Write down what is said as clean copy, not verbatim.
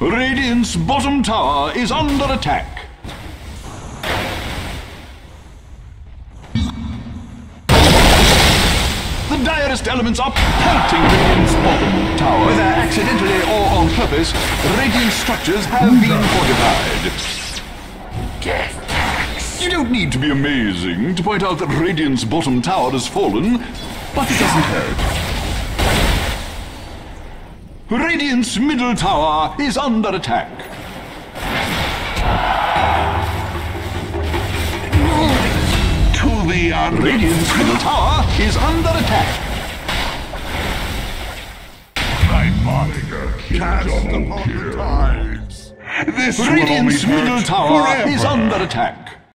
Radiant's bottom tower is under attack. The direst elements are pelting Radiant's bottom tower. Whether accidentally or on purpose, Radiant structures have been fortified. You don't need to be amazing to point out that Radiant's bottom tower has fallen, but it doesn't hurt. Radiant's middle tower is under attack. To the Radiant's middle tower is under attack. My monitor cast upon the tides. This will only Radiant's middle hurt tower forever. is under attack.